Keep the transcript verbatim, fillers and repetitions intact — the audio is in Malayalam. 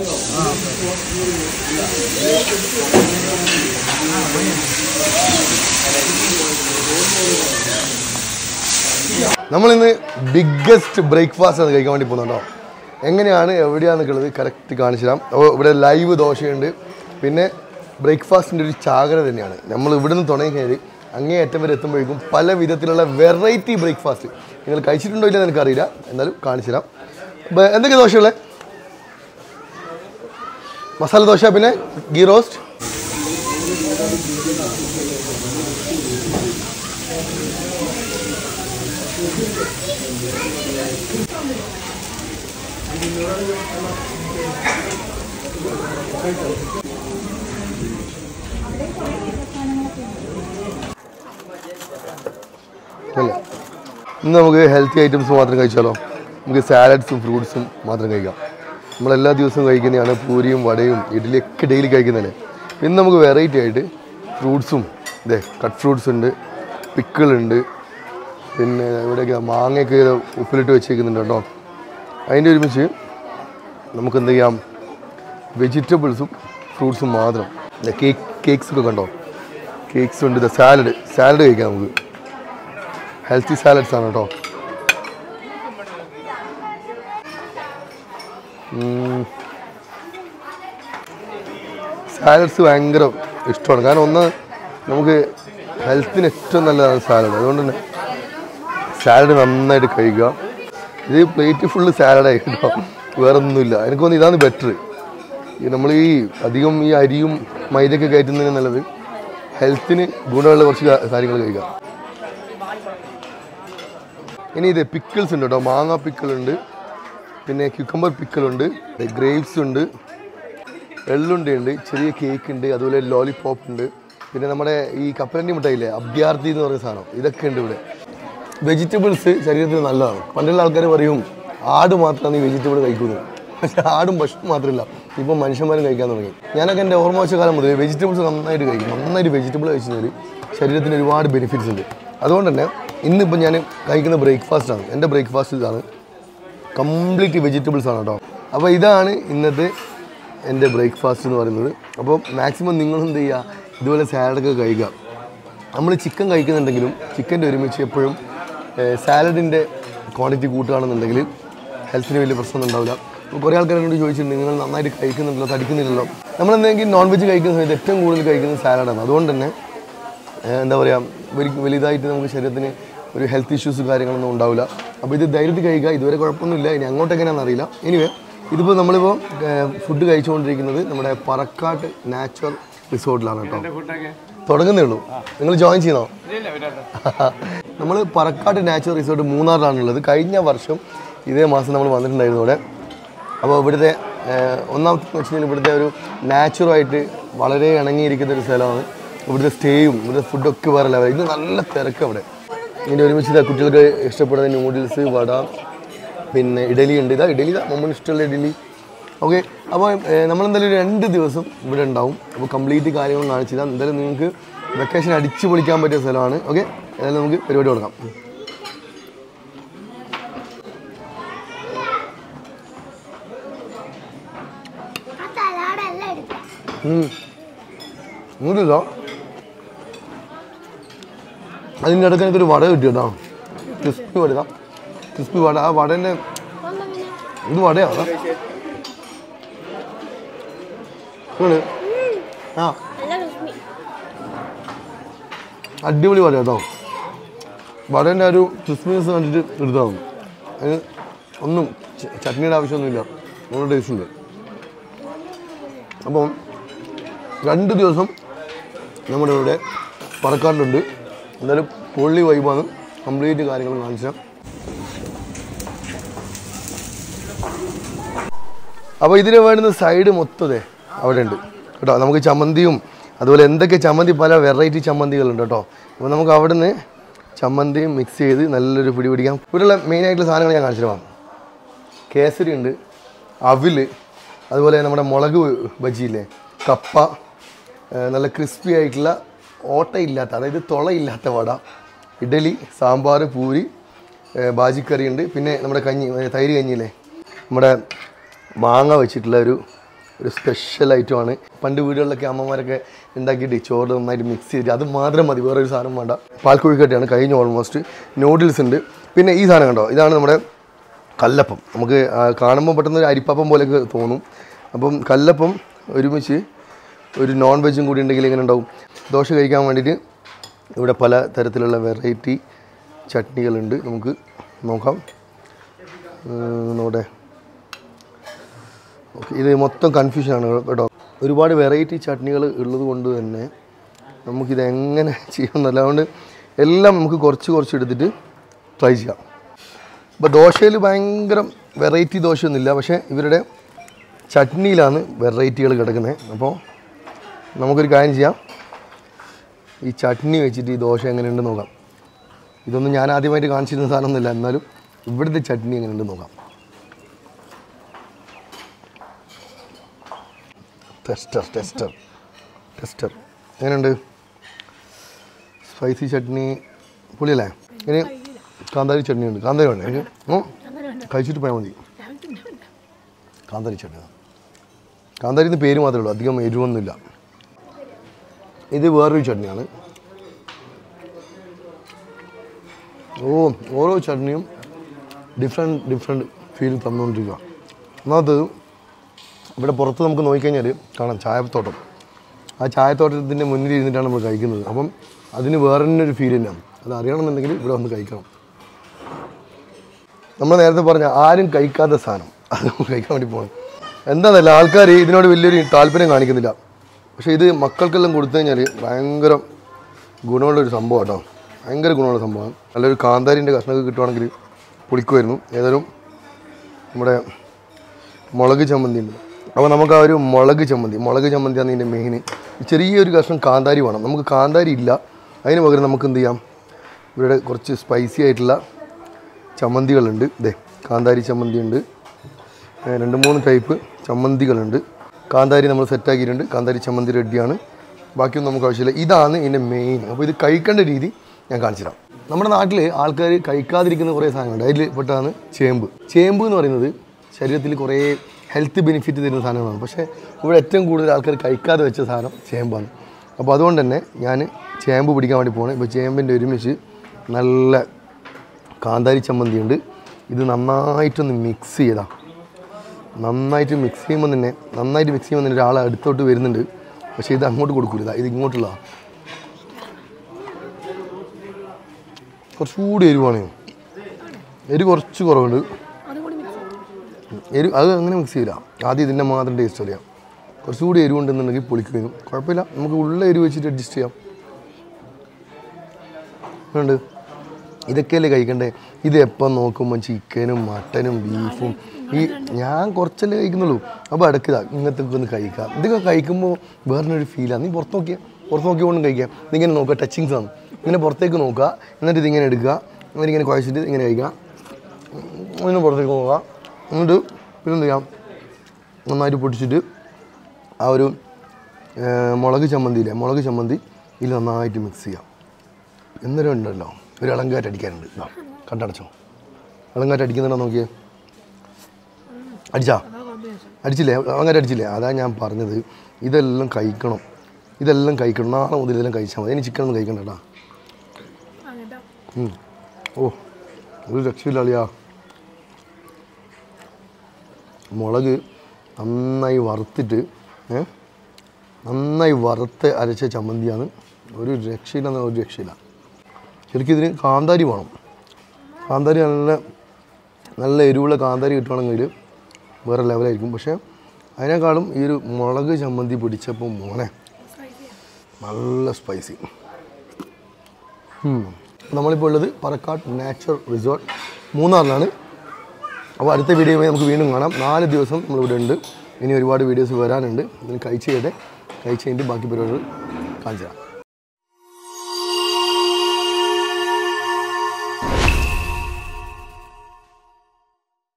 നമ്മളിന്ന് ബിഗ്ഗസ്റ്റ് ബ്രേക്ക്ഫാസ്റ്റ് ആണ് കഴിക്കാൻ വേണ്ടി പോകുന്നുണ്ടോ. എങ്ങനെയാണ് എവിടെയാണെന്നൊക്കെ ഉള്ളത് കറക്റ്റ് കാണിച്ചു തരാം. അപ്പോൾ ഇവിടെ ലൈവ് ദോശയുണ്ട്. പിന്നെ ബ്രേക്ക്ഫാസ്റ്റിൻ്റെ ഒരു ചാകര തന്നെയാണ്. നമ്മൾ ഇവിടെ നിന്ന് തുടങ്ങി കഴിഞ്ഞാൽ അങ്ങേ അറ്റം വരെ എത്തുമ്പോഴേക്കും പല വിധത്തിലുള്ള വെറൈറ്റി ബ്രേക്ക്ഫാസ്റ്റ് നിങ്ങൾ കഴിച്ചിട്ടുണ്ടോ ഇല്ലെന്ന് എനിക്കറിയില്ല, എന്നാലും കാണിച്ചു തരാം. അപ്പോൾ എന്തൊക്കെ ദോശയുള്ളത്? മസാല ദോശ, പിന്നെ ഗീ റോസ്റ്റ്, അല്ലേ. ഇന്ന് നമുക്ക് ഹെൽത്തി ഐറ്റംസ് മാത്രം കഴിച്ചാലോ? നമുക്ക് സാലഡ്സും ഫ്രൂട്ട്സും മാത്രം കഴിക്കാം. നമ്മളെല്ലാ ദിവസവും കഴിക്കുന്നതാണ് പൂരിയും വടയും ഇഡ്ഡലിയൊക്കെ ഡെയിലി കഴിക്കുന്നതല്ലേ. ഇന്ന് നമുക്ക് വെറൈറ്റി ആയിട്ട് ഫ്രൂട്ട്സും, ഇതേ കട്ട് ഫ്രൂട്ട്സ് ഉണ്ട്, പിക്കിളുണ്ട്, പിന്നെ ഇവിടെയൊക്കെ മാങ്ങയൊക്കെ ഉപ്പിലിട്ട് വെച്ചേക്കുന്നുണ്ട് കേട്ടോ. അതിൻ്റെ ഒരുമിച്ച് നമുക്ക് എന്ത് ചെയ്യാം, വെജിറ്റബിൾസും ഫ്രൂട്ട്സും മാത്രം. കേക്ക് കേക്ക്സൊക്കെ കണ്ടോ, കേക്ക്സ് ഉണ്ട്. ഇത് സാലഡ് സാലഡ് കഴിക്കാം നമുക്ക്. ഹെൽത്തി സാലഡ്സ് ആണ് കേട്ടോ. സാലഡ്സ് ഭയങ്കര ഇഷ്ടമാണ്. കാരണം ഒന്ന് നമുക്ക് ഹെൽത്തിന് ഏറ്റവും നല്ലതാണ് സാലഡ്. അതുകൊണ്ട് തന്നെ സാലഡ് നന്നായിട്ട് കഴിക്കുക. ഇത് പ്ലേറ്റ് ഫുള്ള് സാലഡായി കേട്ടോ, വേറെ ഒന്നുമില്ല. എനിക്ക് തോന്നുന്നു ഇതാണ് ബെറ്റർ. ഈ നമ്മൾ ഈ അധികം ഈ അരിയും മൈദയൊക്കെ കയറ്റുന്നതിന് നല്ലത് ഹെൽത്തിന് ഗുണമുള്ള കുറച്ച് കാര്യങ്ങൾ കഴിക്കുക. ഇനി ഇത് പിക്കിൾസ് ഉണ്ട് കേട്ടോ. മാങ്ങ പിക്കിളുണ്ട്, പിന്നെ ക്യൂക്കമ്പർ പിക്കിളുണ്ട്, ഗ്രേപ്സ് ഉണ്ട്, എള്ളുണ്ടയുണ്ട്, ചെറിയ കേക്ക് ഉണ്ട്, അതുപോലെ ലോലിപോപ്പ് ഉണ്ട്, പിന്നെ നമ്മുടെ ഈ കപ്പലണ്ടി മിഠായില്ലേ അഭ്യാർത്ഥി എന്ന് പറയുന്ന സാധനം, ഇതൊക്കെ ഉണ്ട് ഇവിടെ. വെജിറ്റബിൾസ് ശരീരത്തിന് നല്ലതാണ്. പണ്ടുള്ള ആൾക്കാർ പറയും ആട് മാത്രമാണ് ഈ വെജിറ്റബിൾ കഴിക്കുന്നത്. പക്ഷേ ആടും ഭക്ഷണം മാത്രമല്ല, ഇപ്പം മനുഷ്യന്മാരും കഴിക്കാൻ തുടങ്ങി. ഞാനൊക്കെ എൻ്റെ ഓർമ്മ വെച്ച കാലം മുതൽ വെജിറ്റബിൾസ് നന്നായിട്ട് കഴിക്കും. നന്നായിട്ട് വെജിറ്റബിൾ കഴിച്ചതിൽ ശരീരത്തിന് ഒരുപാട് ബെനിഫിറ്റ്സ് ഉണ്ട്. അതുകൊണ്ട് തന്നെ ഇന്നിപ്പോൾ ഞാൻ കഴിക്കുന്ന ബ്രേക്ക്ഫാസ്റ്റാണ്. എൻ്റെ ബ്രേക്ക്ഫാസ്റ്റ് ഇതാണ്, കംപ്ലീറ്റ് വെജിറ്റബിൾസ് ആണ് കേട്ടോ. അപ്പോൾ ഇതാണ് ഇന്നത്തെ എൻ്റെ ബ്രേക്ക്ഫാസ്റ്റ് എന്ന് പറയുന്നത്. അപ്പോൾ മാക്സിമം നിങ്ങളെന്ത് ചെയ്യുക, ഇതുപോലെ സാലഡൊക്കെ കഴിക്കുക. നമ്മൾ ചിക്കൻ കഴിക്കുന്നുണ്ടെങ്കിലും ചിക്കൻ്റെ ഒരുമിച്ച് എപ്പോഴും സാലഡിൻ്റെ ക്വാണ്ടിറ്റി കൂട്ടുകയാണെന്നുണ്ടെങ്കിൽ ഹെൽത്തിന് വലിയ പ്രശ്നമൊന്നും ഉണ്ടാവില്ല. അപ്പോൾ കുറേ ആൾക്കാരോട് ചോദിച്ചിട്ടുണ്ട്, നിങ്ങൾ നന്നായിട്ട് കഴിക്കുന്നുണ്ടല്ലോ, തടിക്കുന്നില്ലല്ലോ. നമ്മളെന്തെങ്കിലും നോൺ വെജ് കഴിക്കുന്ന സമയത്ത് ഏറ്റവും കൂടുതൽ കഴിക്കുന്നത് സാലഡാണ്. അതുകൊണ്ട് തന്നെ എന്താ പറയുക, വലുതായിട്ട് നമുക്ക് ശരീരത്തിന് ഒരു ഹെൽത്ത് ഇഷ്യൂസ് കാര്യങ്ങളൊന്നും ഉണ്ടാവില്ല. അപ്പോൾ ഇത് ധൈര്യത്തിൽ കഴിക്കുക. ഇതുവരെ കുഴപ്പമൊന്നുമില്ല. ഇനി അങ്ങോട്ട് എങ്ങനെയാണെന്ന് അറിയില്ല. എനിവേ ഇതിപ്പോൾ നമ്മളിപ്പോൾ ഫുഡ് കഴിച്ചുകൊണ്ടിരിക്കുന്നത് നമ്മുടെ പറക്കാട്ട് നാച്ചുറൽ റിസോർട്ടിലാണ് കേട്ടോ. തുടങ്ങുന്നേ ഉള്ളൂ. നിങ്ങൾ ജോയിൻ ചെയ്യണോ? നമ്മൾ പറക്കാട്ട് നാച്ചുറൽ റിസോർട്ട് മൂന്നാറിലാണുള്ളത്. കഴിഞ്ഞ വർഷം ഇതേ മാസം നമ്മൾ വന്നിട്ടുണ്ടായിരുന്നു ഇവിടെ. അപ്പോൾ ഇവിടുത്തെ ഒന്നാമത്തെ വെച്ച് കഴിഞ്ഞാൽ ഇവിടുത്തെ ഒരു നാച്ചുറായിട്ട് വളരെ ഇണങ്ങിയിരിക്കുന്ന ഒരു സ്ഥലമാണ്. ഇവിടുത്തെ സ്റ്റേയും ഇവിടുത്തെ ഫുഡൊക്കെ വേറെ ലെവൽ. ഇത് നല്ല തിരക്ക് അവിടെ. ഇതിൻ്റെ ഒരുമിച്ച് കുട്ടികൾക്ക് ഇഷ്ടപ്പെടുന്ന നൂഡിൽസ്, വട, പിന്നെ ഇഡലി ഉണ്ട്. ഇതാ ഇഡലി, ഇതാ മമ്മൂന് ഇഷ്ടമുള്ള ഇഡലി. ഓക്കെ, അപ്പോൾ നമ്മളെന്തായാലും ഒരു രണ്ട് ദിവസം ഇവിടെ ഉണ്ടാവും. അപ്പോൾ കംപ്ലീറ്റ് കാര്യങ്ങൾ കാണിച്ചു തരാം. എന്തായാലും നിങ്ങൾക്ക് വെക്കേഷൻ അടിച്ച് പൊളിക്കാൻ പറ്റിയ സ്ഥലമാണ്. ഓക്കെ, എന്തായാലും നമുക്ക് പരിപാടി തുടങ്ങാം. നൂഡിൽസോ? അതിൻ്റെ ഇടയ്ക്ക് എനിക്കൊരു വട കിട്ടിയതാ, ക്രിസ്പി വട. ക്രിസ്പി വട. ആ വടേൻ്റെ ഇത് വടയാണ്. ആ അടിപൊളി വട കേട്ടോ. വടേൻ്റെ ഒരു ക്രിസ്പിനെസ് കണ്ടിട്ട് എടുത്താവും. അതിന് ഒന്നും ചട്നിയുടെ ആവശ്യമൊന്നുമില്ല. നല്ല ടേസ്റ്റ് ഉണ്ട്. അപ്പം രണ്ട് ദിവസം നമ്മുടെ ഇവിടെ പറക്കാട്ടുണ്ട്. എന്തായാലും പൊള്ളി വൈബാണ്. കംപ്ലീറ്റ് കാര്യങ്ങൾ കാണിച്ചാൽ. അപ്പോൾ ഇതിന് വേണ്ടുന്ന സൈഡ് മൊത്തതേ അവിടെ ഉണ്ട് കേട്ടോ. നമുക്ക് ചമ്മന്തിയും അതുപോലെ എന്തൊക്കെ ചമ്മന്തി, പല വെറൈറ്റി ചമ്മന്തികളുണ്ട് കേട്ടോ. അപ്പോൾ നമുക്ക് അവിടെ നിന്ന് ചമ്മന്തിയും മിക്സ് ചെയ്ത് നല്ലൊരു പിടി പിടിക്കാം. ഇവിടെയുള്ള മെയിനായിട്ടുള്ള സാധനങ്ങൾ ഞാൻ കാണിച്ചിട്ട് പോകാം. കേസരി ഉണ്ട്, അവില്, അതുപോലെ നമ്മുടെ മുളക് ബജിയില്ലേ, കപ്പ, നല്ല ക്രിസ്പി ആയിട്ടുള്ള ഓട്ടയില്ലാത്ത, അതായത് തുളയില്ലാത്ത വട, ഇഡലി, സാമ്പാർ, പൂരി, ബാജിക്കറി ഉണ്ട്. പിന്നെ നമ്മുടെ കഞ്ഞി, തൈര് കഞ്ഞിയില്ലേ, നമ്മുടെ മാങ്ങ വെച്ചിട്ടുള്ള ഒരു ഒരു സ്പെഷ്യൽ ഐറ്റമാണ്. പണ്ട് വീടുകളിലൊക്കെ അമ്മമാരൊക്കെ ഉണ്ടാക്കിയിട്ട് ചോറ് നന്നായിട്ട് മിക്സ് ചെയ്ത് അത് മാത്രം മതി, വേറൊരു സാധനം വേണ്ട. പാൽക്കുഴിക്കട്ടയാണ് കഴിഞ്ഞു ഓൾമോസ്റ്റ്. നൂഡിൽസ് ഉണ്ട്. പിന്നെ ഈ സാധനം കണ്ടോ, ഇതാണ് നമ്മുടെ കല്ലപ്പം. നമുക്ക് കാണുമ്പോൾ പെട്ടെന്ന് ഒരു അരിപ്പപ്പം പോലെയൊക്കെ തോന്നും. അപ്പം കല്ലപ്പം ഒരുമിച്ച് ഒരു നോൺ വെജും കൂടി ഉണ്ടെങ്കിൽ ഇങ്ങനെ ഉണ്ടാവും. ദോശ കഴിക്കാൻ വേണ്ടിയിട്ട് ഇവിടെ പല തരത്തിലുള്ള വെറൈറ്റി ചട്നികളുണ്ട്. നമുക്ക് നോക്കാം. നോടെ ഓക്കെ, ഇത് മൊത്തം കൺഫ്യൂഷനാണ് കേട്ടോ. ഒരുപാട് വെറൈറ്റി ചട്നികൾ ഉള്ളത് കൊണ്ട് തന്നെ നമുക്കിത് എങ്ങനെ ചെയ്യാമെന്നല്ല. അതുകൊണ്ട് എല്ലാം നമുക്ക് കുറച്ച് കുറച്ച് എടുത്തിട്ട് ട്രൈ ചെയ്യാം. ഇപ്പോൾ ദോശയിൽ ഭയങ്കര വെറൈറ്റി ദോശയൊന്നുമില്ല, പക്ഷേ ഇവരുടെ ചട്നിയിലാണ് വെറൈറ്റികൾ കിടക്കുന്നത്. അപ്പോൾ നമുക്കൊരു കാര്യം ചെയ്യാം, ഈ ചട്നി വെച്ചിട്ട് ഈ ദോശ എങ്ങനെയുണ്ടെന്ന് നോക്കാം. ഇതൊന്നും ഞാൻ ആദ്യമായിട്ട് കാണിച്ചിരുന്ന സാധനമൊന്നുമില്ല, എന്നാലും ഇവിടുത്തെ ചട്നി എങ്ങനെയുണ്ടെന്ന് നോക്കാം. ടെസ്റ്റർ ടെസ്റ്റർ ടെസ്റ്റർ എങ്ങനെയുണ്ട്? സ്പൈസി ചട്നി പൊളിയല്ലേ? ഇനി കാന്താരി ചട്നി ഉണ്ട്. കാന്താരി വേണ്ട എനിക്ക് കഴിച്ചിട്ട് പോയാൽ മതി. കാന്താരി ചട്നി, കാന്താരി എന്ന് പേര് മാത്രമേ ഉള്ളൂ, അധികം എരിവൊന്നുമില്ല. ഇത് വേറൊരു ചട്നിയാണ്. ഓ, ഓരോ ചട്നിയും ഡിഫറെൻറ്റ് ഡിഫറെൻറ്റ് ഫീൽ തന്നുകൊണ്ടിരിക്കുക. ഒന്നാമത് ഇവിടെ പുറത്ത് നമുക്ക് നോക്കിക്കഴിഞ്ഞാൽ കാണാം ചായത്തോട്ടം. ആ ചായത്തോട്ടത്തിൻ്റെ മുന്നിൽ ഇരുന്നിട്ടാണ് നമ്മൾ കഴിക്കുന്നത്. അപ്പം അതിന് വേറെ തന്നെ ഒരു ഫീൽ തന്നെയാണ്. അത് അറിയണമെന്നുണ്ടെങ്കിൽ ഇവിടെ വന്ന് കഴിക്കണം. നമ്മൾ നേരത്തെ പറഞ്ഞ ആരും കഴിക്കാത്ത സാധനം അത് കഴിക്കാൻ വേണ്ടി പോകണം. എന്താണെന്നല്ല, ആൾക്കാർ ഇതിനോട് വലിയൊരു താല്പര്യം കാണിക്കുന്നില്ല. പക്ഷേ ഇത് മക്കൾക്കെല്ലാം കൊടുത്തു കഴിഞ്ഞാൽ ഭയങ്കര ഗുണമുള്ളൊരു സംഭവം കേട്ടോ. ഭയങ്കര ഗുണമുള്ള സംഭവമാണ്. നല്ലൊരു കാന്താരിൻ്റെ കഷ്ണമൊക്കെ കിട്ടുവാണെങ്കിൽ പൊളിക്കുമായിരുന്നു. ഏതായാലും നമ്മുടെ മുളക് ചമ്മന്തി ഉണ്ട്. അപ്പോൾ നമുക്ക് ആ ഒരു മുളക് ചമ്മന്തി മുളക് ചമ്മന്തിയാണ് ഇതിൻ്റെ മെയിൻ. ചെറിയൊരു കഷ്ണം കാന്താരി വേണം. നമുക്ക് കാന്താരി ഇല്ല, അതിന് പകരം നമുക്ക് എന്ത് ചെയ്യാം, ഇവിടെ കുറച്ച് സ്പൈസി ആയിട്ടുള്ള ചമ്മന്തികളുണ്ട്. ഇതേ കാന്താരി ചമ്മന്തി ഉണ്ട്, രണ്ട് മൂന്ന് ടൈപ്പ് ചമ്മന്തികളുണ്ട്. കാന്താരി നമ്മൾ സെറ്റാക്കിയിട്ടുണ്ട്. കാന്താരി ചമ്മന്തി റെഡിയാണ്. ബാക്കിയൊന്നും നമുക്ക് ആവശ്യമില്ല. ഇതാണ് ഇതിൻ്റെ മെയിൻ. അപ്പോൾ ഇത് കഴിക്കേണ്ട രീതി ഞാൻ കാണിച്ചു തരാം. നമ്മുടെ നാട്ടിൽ ആൾക്കാർ കഴിക്കാതിരിക്കുന്ന കുറേ സാധനങ്ങളുണ്ട്. അതിൽ പെട്ടതാണ് ചേമ്പ്. ചേമ്പ് എന്ന് പറയുന്നത് ശരീരത്തിൽ കുറേ ഹെൽത്ത് ബെനിഫിറ്റ് തരുന്ന സാധനങ്ങളാണ്. പക്ഷേ ഇവിടെ ഏറ്റവും കൂടുതൽ ആൾക്കാർ കഴിക്കാതെ വെച്ച സാധനം ചേമ്പാണ്. അപ്പോൾ അതുകൊണ്ട് തന്നെ ഞാൻ ചേമ്പ് പിടിക്കാൻ വേണ്ടി പോകണം. ഇപ്പോൾ ചേമ്പിൻ്റെ ഒരുമിച്ച് നല്ല കാന്താരി ചമ്മന്തി ഉണ്ട്. ഇത് നന്നായിട്ടൊന്ന് മിക്സ് ചെയ്താൽ നന്നായിട്ട് മിക്സ് ചെയ്യുമ്പോൾ തന്നെ നന്നായിട്ട് മിക്സ് ചെയ്യുമ്പോൾ തന്നെ ഒരാൾ അടുത്തോട്ട് വരുന്നുണ്ട്. പക്ഷേ ഇത് അങ്ങോട്ട് കൊടുക്കില്ല, ഇത് ഇങ്ങോട്ടുള്ള കുറച്ചുകൂടി എരിവാണ്. എരിവ് കുറച്ച് കുറവുണ്ട്. എരിവ് അത് അങ്ങനെ മിക്സ് ചെയ്യില്ല. ആദ്യം ഇതിൻ്റെ മാത്രം ടേസ്റ്റ് അറിയാം. കുറച്ചുകൂടി എരിവുണ്ടെന്നുണ്ടെങ്കിൽ പൊളിക്കുന്നു. കുഴപ്പമില്ല, നമുക്ക് ഉള്ള എരിവ് വെച്ചിട്ട് അഡ്ജസ്റ്റ് ചെയ്യാം. ഉണ്ട് ഇതൊക്കെയല്ലേ കഴിക്കണ്ടേ. ഇത് എപ്പം നോക്കുമ്പോൾ ചിക്കനും മട്ടനും ബീഫും ഈ ഞാൻ കുറച്ചല്ലേ കഴിക്കുന്നുള്ളൂ. അപ്പോൾ ഇടയ്ക്ക് ഇങ്ങനത്തെ ഒന്ന് കഴിക്കാം. ഇതൊക്കെ കഴിക്കുമ്പോൾ വേറൊരു ഫീലാണ്. നീ പുറത്ത് നോക്കിയാൽ പുറത്ത് നോക്കിക്കൊണ്ടും കഴിക്കാം. ഇതിങ്ങനെ നോക്കുക, ടച്ചിങ്സ് ആണ്. ഇങ്ങനെ പുറത്തേക്ക് നോക്കുക, എന്നിട്ട് ഇതിങ്ങനെ എടുക്കുക, എന്നിട്ട് ഇങ്ങനെ കുഴച്ചിട്ട് ഇങ്ങനെ കഴിക്കുക. ഇങ്ങനെ പുറത്തേക്ക് നോക്കുക, എന്നിട്ട് പിന്നെന്ത് ചെയ്യാം, നന്നായിട്ട് പൊടിച്ചിട്ട് ആ ഒരു മുളക് ചമ്മന്തിയില്ലേ മുളക് ചമ്മന്തി ഇതിൽ നന്നായിട്ട് മിക്സ് ചെയ്യാം. എന്നൊരു ഉണ്ടല്ലോ ഒരു ഇളങ്കാറ്റ് അടിക്കാനുണ്ട്. കണ്ടടച്ചോ, ഇളങ്കാറ്റ് അടിക്കുന്നുണ്ടോ നോക്കിയേ. അടിച്ചാ അടിച്ചില്ലേ? ഇളങ്കാറ്റ് അടിച്ചില്ലേ? അതാ ഞാൻ പറഞ്ഞത്. ഇതെല്ലാം കഴിക്കണം, ഇതെല്ലാം കഴിക്കണം. നാളെ മുതൽ ഇതെല്ലാം കഴിച്ചാൽ മതി. ഇനി ചിക്കൻ ഒന്നും കഴിക്കണ്ട കേട്ടോ. ഓ, ഒരു രക്ഷയില്ല അളിയാ. മുളക് നന്നായി വറുത്തിട്ട് നന്നായി വറുത്ത് അരച്ച ചമ്മന്തിയാണ്. ഒരു രക്ഷയില്ല, ഒരു രക്ഷയില്ല. ശരിക്കും ഇതിന് കാന്താരി വേണം. കാന്താരി നല്ല നല്ല എരിവുള്ള കാന്താരി കിട്ടുവാണെങ്കിൽ വേറെ ലെവലായിരിക്കും. പക്ഷേ അതിനേക്കാളും ഈ ഒരു മുളക് ചമ്മന്തി പിടിച്ചപ്പോൾ മോനെ നല്ല സ്പൈസി. നമ്മളിപ്പോൾ ഉള്ളത് പറക്കാട് നാച്ചുറൽ റിസോർട്ട് മൂന്നാറിലാണ്. അപ്പോൾ അടുത്ത വീഡിയോയുമായി നമുക്ക് വീണ്ടും കാണാം. നാല് ദിവസം നമ്മളിവിടെ ഉണ്ട്. ഇനി ഒരുപാട് വീഡിയോസ് വരാനുണ്ട്. ഇതിന് കഴിച്ച് ചെയ്തേ കഴിച്ച് കഴിഞ്ഞിട്ട് ബാക്കി പരിപാടികൾ കാണിച്ചു തരാം.